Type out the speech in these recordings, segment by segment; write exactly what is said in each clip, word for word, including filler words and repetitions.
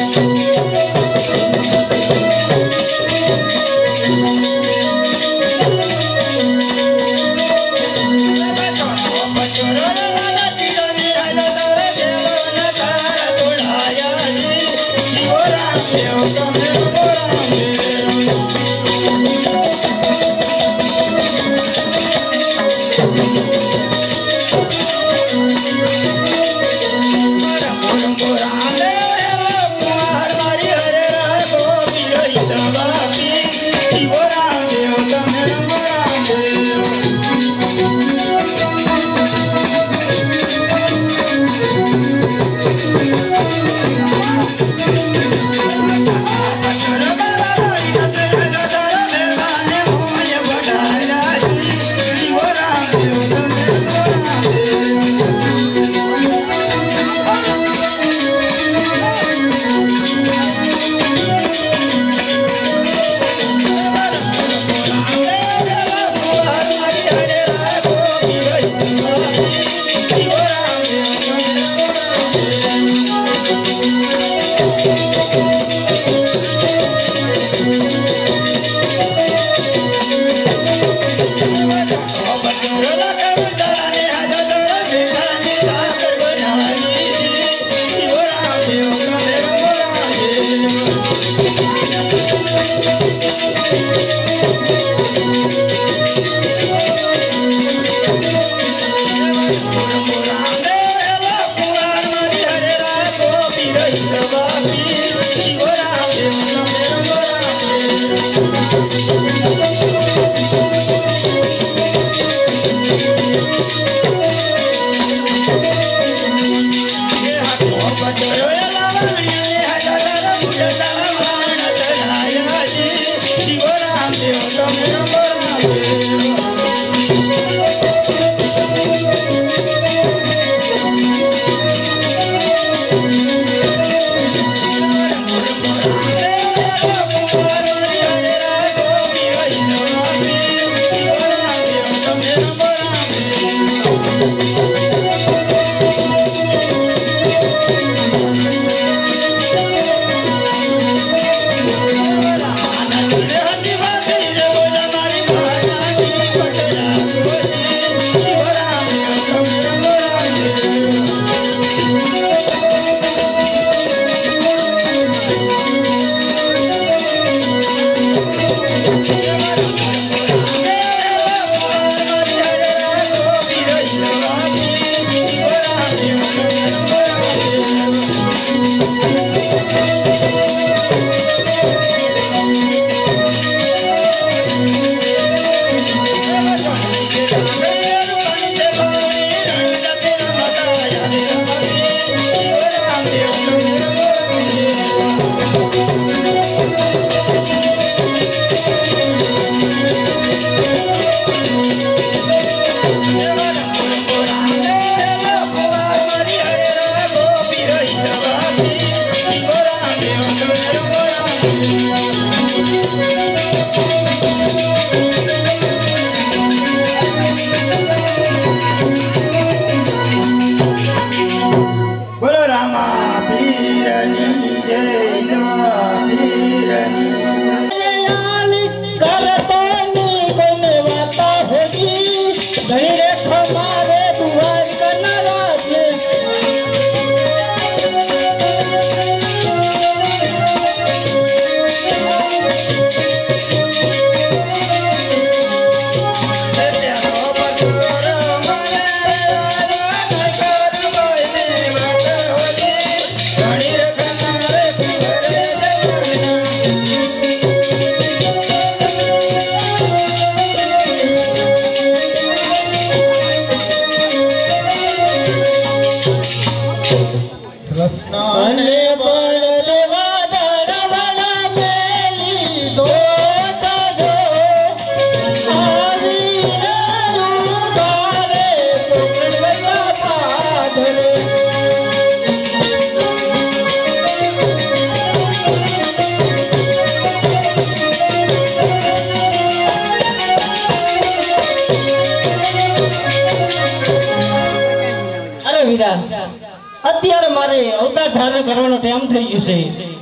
અત્યારે મારે અવતાર ધારણ કરવાનો ટાઈમ થઈ ગયો છે।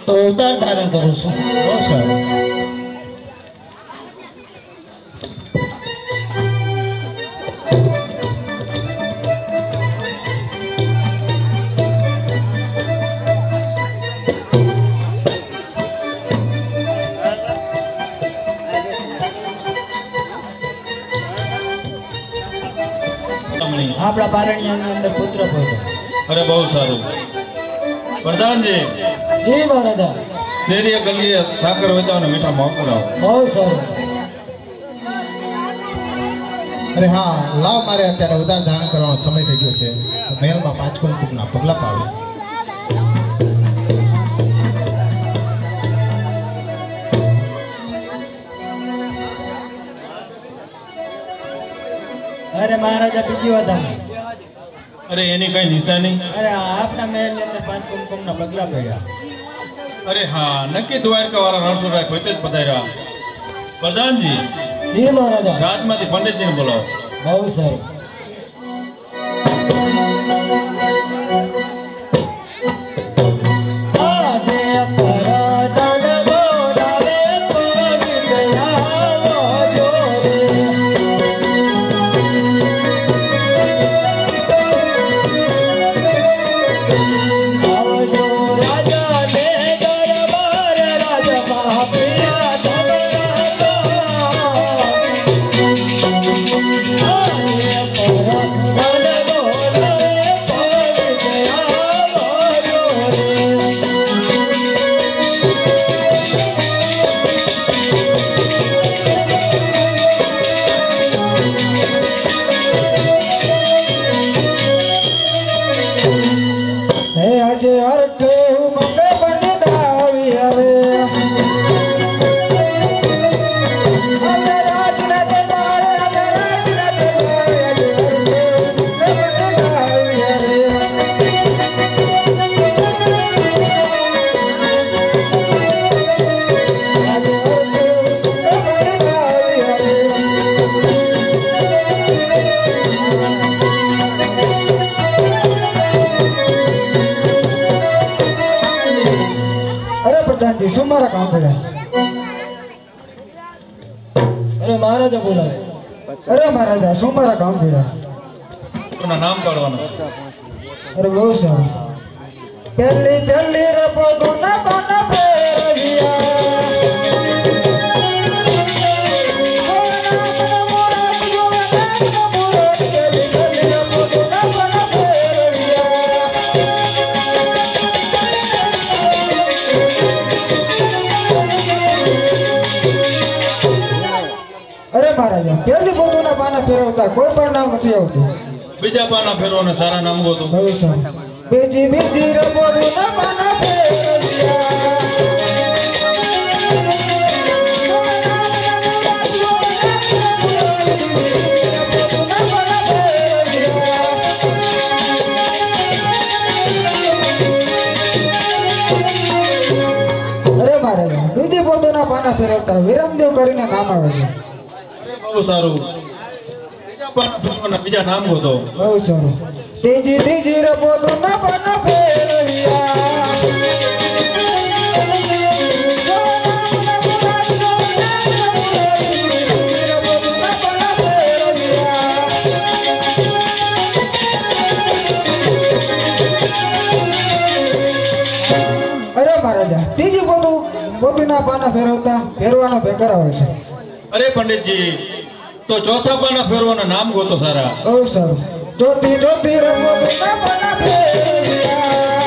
તો અવતાર ધારણ કરું છું. બહુ સારું. આપણા પારણિયાની અંદર પુત્ર પડ્યો. અરે બહુ સારું. પ્રધાનજી જી મહારાજા. શેરીએ ગલીએ સાકર વેચાવાનો મીઠા મોકલાવો. બહુ સારું. અરે હા, લાવ, મારે અત્યારે ઉદાર ધારણ કરવાનો સમય થઈ ગયો છે. મહેલમાં પાંચ કુમકુમના પગલા પાડે. અરે મહારાજા બીજી વાત આમ. અરે એની કઈ નિશાની? અરે આપણા મહેલ ની અંદર પાંચ કુમકુમના પગલા પડ્યા. અરે હા, નક્કી દ્વારકા વાળા રણછોડરાય પોતે જ પધાર્યા. પ્રધાનજી જી મહારાજા. રાજમાંથી પંડિતજીને બોલાવો. બહુ સારું. શું મારા કામ પડ્યા? અરે મહારાજા બોલાવે. અરે મહારાજા શું મારા કામ પડ્યા? નામ પાડવાનું. અરે બહુ સારું. પહેલી પહેલી રબો દોના બાના ફેરવ્યા. મહારાજા પહેલી બોધુના પાના ફેરવતા કોઈ પણ નામ નથી આવતું. બીજા પાના ફેરવાના સારા નામ ગોતો. બીજી બીજી બોધુના પાના ફેરવ્યા. અરે મહારાજા બીજી બોધુના પાના ફેરવતા વિરમદેવ કરીને નામ આવે છે. બહુ સારું. બીજા પાના ફેરવાના બીજા નામ ગોતો. બહુ સારું. ત્રીજી ત્રીજી રબોદુના પાના ફેરવ્યા. અરે મહારાજા ત્રીજી બોધુ બોધુના પાના ફેરવતા ફેરવાનો બેકાર આવે છે. અરે પંડિતજી તો ચોથા પાના ફેરવાના નામ ગોતો સારા. બહુ સારું. ચોથી ચોથી રબોદુના પાના ફેરવ્યા.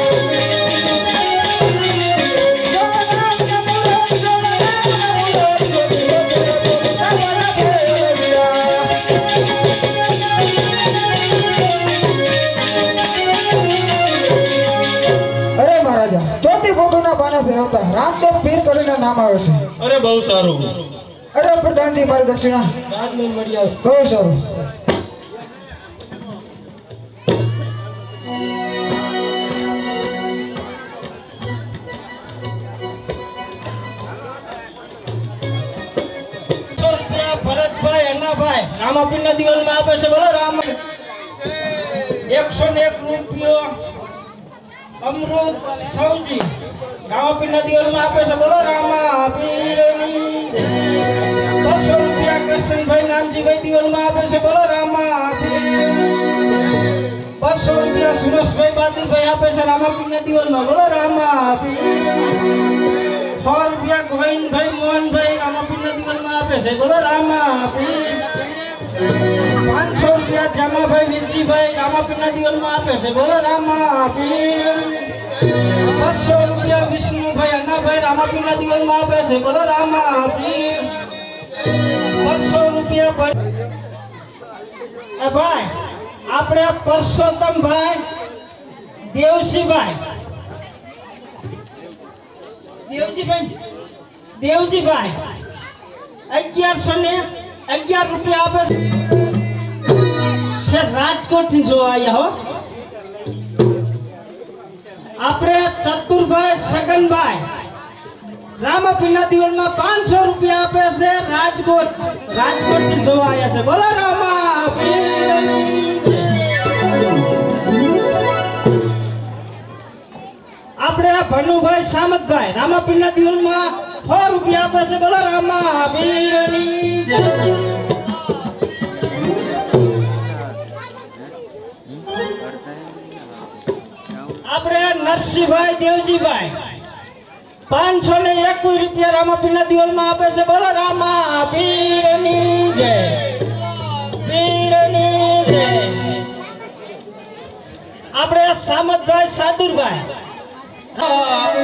અરે મહારાજા ચોથી બોધુના પાના ફેરવતા રામદેવ પીર કરીને નામ આવે છે. અરે બહુ સારું. અરે પ્રધાનજી મારી દક્ષિણા રાજમહેલ મળી આવશે. બહુ સારું. ભરતભાઈ અન્નાભાઈ રામાપીરના દિવાલમાં આપે છે. બોલો રામ. એકસો ને એક રૂપિયો અમૃત સૌજી રામાપીરના દિવાલમાં આપે છે બોલો રામા પીરની જય. બસો રૂપિયા કરશનભાઈ નાનજીભાઈ દિવાલમાં આપે છે બોલો રામા પીરની જય. બસો રૂપિયા સુરેશભાઈ બાદલભાઈ આપે છે રામાપીરના દિવાલમાં બોલો રામા પીરની. સો રૂપિયા ગોવિંદભાઈ મોહનભાઈ રામાપીરના દિવાલમાં આપે છે બોલો રામા પીરની. પાંચસો રૂપિયા જામાભાઈ વીરજીભાઈ રામાપીરના દિવાલમાં આપે છે બોલો રામા પીરની. બસો રૂપિયા વિષ્ણુભાઈ અન્નાભાઈ રામાપીરના દિવાલમાં આપે છે બોલો રામા પીરની. બસો રૂપિયા એ ભાઈ આપણે પરસોત્તમભાઈ દેવજીભાઈ દેવજીભાઈ દેવજીભાઈ અગિયારસો ને અગિયાર રૂપિયા આપે છે રાજકોટ થી જોવા આવ્યા હો. આપણે ચતુરભાઈ સગનભાઈ રામાપીરના દિવાલમાં પાંચસો રૂપિયા આપે છે રાજકોટ રાજકોટ થી જોવા આવ્યા છે બોલો રામા પીરની જય. આપણે ભનુભાઈ સામતભાઈ રામાપીરના દિવાલમાં સો રૂપિયા આપે છે બોલો રામા પીરની જય. આપણે નરસિંહભાઈ દેવજીભાઈ પાંચસો ને એકવીસ રૂપિયા રામાપીરના દિવાલમાં આપે છે બોલો રામા પીરની જય પીરની જય. આપણે સામતભાઈ સાદુરભાઈ